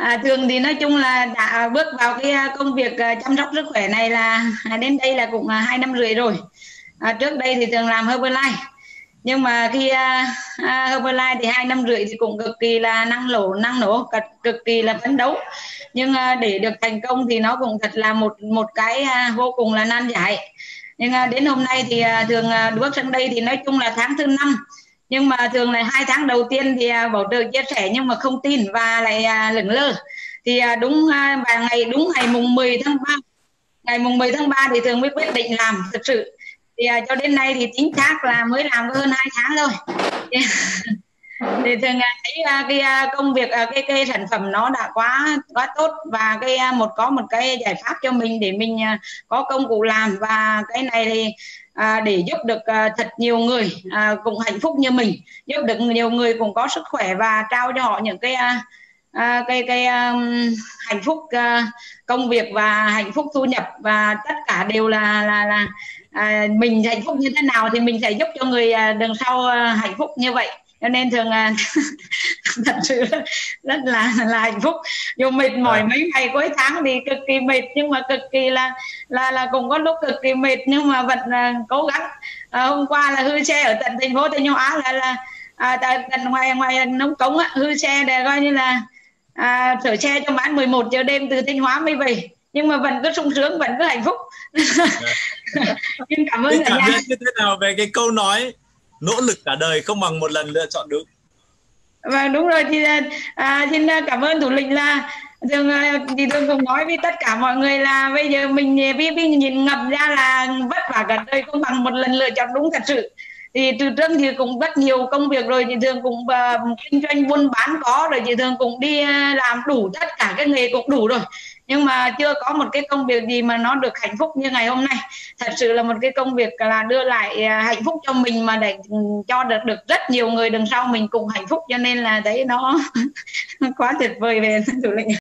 Thường thì nói chung là đã bước vào cái công việc chăm sóc sức khỏe này là đến đây là cũng 2 năm rưỡi rồi. Trước đây thì thường làm Herbalife, nhưng mà khi Herbalife thì 2 năm rưỡi thì cũng cực kỳ là năng nổ, cực kỳ là phấn đấu. Nhưng để được thành công thì nó cũng thật là một một cái vô cùng là nan giải. Nhưng đến hôm nay thì thường bước sang đây thì nói chung là tháng thứ 5, nhưng mà thường là 2 tháng đầu tiên thì bảo trợ chia sẻ nhưng mà không tin và lại lững lơ. Thì và đúng ngày mùng 10 tháng 3, thì thường mới quyết định làm thực sự. Thì cho đến nay thì chính xác là mới làm có hơn 2 tháng thôi. Thì thường thấy cái công việc cái sản phẩm nó đã quá quá tốt, và có một cái giải pháp cho mình để mình có công cụ làm, và cái này thì để giúp được thật nhiều người cũng hạnh phúc như mình, giúp được nhiều người cũng có sức khỏe và trao cho họ những cái hạnh phúc công việc và hạnh phúc thu nhập, và tất cả đều là mình hạnh phúc như thế nào thì mình sẽ giúp cho người đằng sau hạnh phúc như vậy. Cho nên thường thật sự rất là hạnh phúc. Dù mệt mỏi mấy ngày cuối tháng thì cực kỳ mệt, nhưng mà cực kỳ là cũng có lúc cực kỳ mệt, nhưng mà vẫn cố gắng. Hôm qua là hư xe ở tận thành phố Thanh Hóa, tận ngoài Nông Cống hư xe để coi như là sửa xe cho bán 11 giờ đêm từ Thanh Hóa mới về, nhưng mà vẫn cứ sung sướng, vẫn cứ hạnh phúc. Xin cảm ơn cả nhà. Như thế nào về cái câu nói nỗ lực cả đời không bằng một lần lựa chọn đúng? Vâng, đúng rồi. Thì xin cảm ơn thủ lĩnh. Là thường cũng nói với tất cả mọi người là bây giờ mình nhìn ngầm ra là vất vả cả đời không bằng một lần lựa chọn đúng thật sự. Thì từ trước thì cũng rất nhiều công việc rồi, chị thường cũng kinh doanh buôn bán có rồi, chị thường cũng đi làm đủ tất cả cái nghề cũng đủ rồi, nhưng mà chưa có một cái công việc gì mà nó được hạnh phúc như ngày hôm nay. Thật sự là một cái công việc là đưa lại hạnh phúc cho mình, mà để cho được rất nhiều người đằng sau mình cùng hạnh phúc, cho nên là thấy nó quá tuyệt vời về thủ lĩnh.